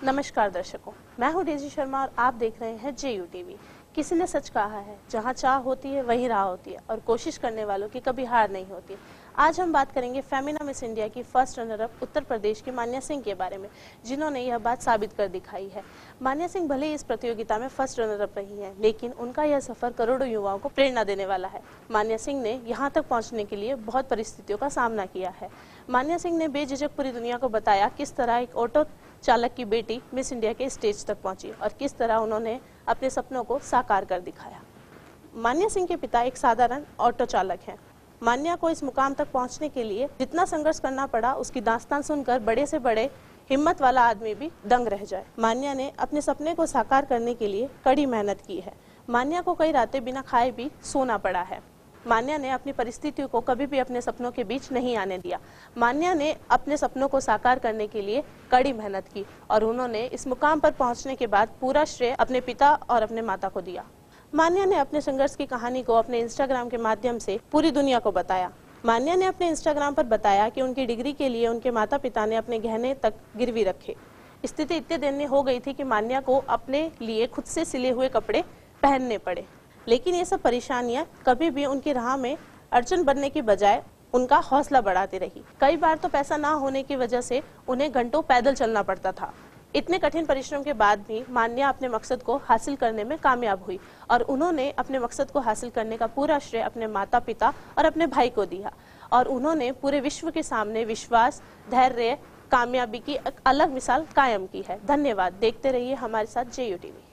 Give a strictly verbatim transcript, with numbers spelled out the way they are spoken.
नमस्कार दर्शकों, मैं हूं डेजी शर्मा और आप देख रहे हैं जे यू टीवी। किसी ने सच कहा है, जहां चाह होती है वहीं राह होती है और कोशिश करने वालों की कभी हार नहीं होती। आज हम बात करेंगे फेमिना मिस इंडिया की first runner up Uttar Pradesh की मान्या सिंह के बारे में, जिन्होंने यह बात साबित कर दिखाई है। मान्या सिंह भले इस प्रतियोगिता में फर्स्ट रनर अप रही हैं, लेकिन उनका यह सफर करोड़ों युवाओं को प्रेरणा देने वाला है। मान्या सिंह ने यहाँ तक पहुँचने के लिए बहुत परिस्थितियों का सामना किया है। मान्या सिंह ने बेझिझक पूरी दुनिया को बताया किस तरह एक ऑटो चालक की बेटी मिस इंडिया के स्टेज तक पहुंची और किस तरह उन्होंने अपने सपनों को साकार कर दिखाया। मान्या सिंह के पिता एक साधारण ऑटो चालक हैं। मान्या को इस मुकाम तक पहुंचने के लिए जितना संघर्ष करना पड़ा, उसकी दास्तान सुनकर बड़े से बड़े हिम्मत वाला आदमी भी दंग रह जाए। मान्या ने अपने सपने को साकार करने के लिए कड़ी मेहनत की है। मान्या को कई रातें बिना खाए भी सोना पड़ा है। मान्या ने अपनी परिस्थितियों को कभी भी अपने सपनों के बीच नहीं आने दिया। मान्या ने अपने सपनों को साकार करने के लिए कड़ी मेहनत की और उन्होंने इस मुकाम पर पहुंचने के बाद पूरा श्रेय अपने पिता और अपने माता को दिया। मान्या ने अपने संघर्ष की कहानी को अपने इंस्टाग्राम के माध्यम से पूरी दुनिया को बताया। मान्या ने अपने इंस्टाग्राम पर बताया कि उनकी डिग्री के लिए उनके माता पिता ने अपने गहने तक गिरवी रखे। स्थिति इतने दिन में हो गई थी कि मान्या को अपने लिए खुद से सिले हुए कपड़े पहनने पड़े, लेकिन ये सब परेशानियां कभी भी उनकी राह में अड़चन बनने की बजाय उनका हौसला बढ़ाती रही। कई बार तो पैसा ना होने की वजह से उन्हें घंटों पैदल चलना पड़ता था। इतने कठिन परिश्रम के बाद भी मान्या अपने मकसद को हासिल करने में कामयाब हुई और उन्होंने अपने मकसद को हासिल करने का पूरा श्रेय अपने माता पिता और अपने भाई को दिया और उन्होंने पूरे विश्व के सामने विश्वास, धैर्य, कामयाबी की एक अलग मिसाल कायम की है। धन्यवाद। देखते रहिए हमारे साथ जे यू टीवी।